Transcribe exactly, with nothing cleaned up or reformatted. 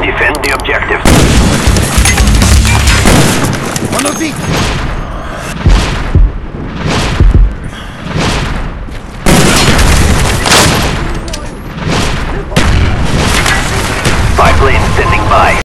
Defend the objective. Buenos días. Five lanes standing by.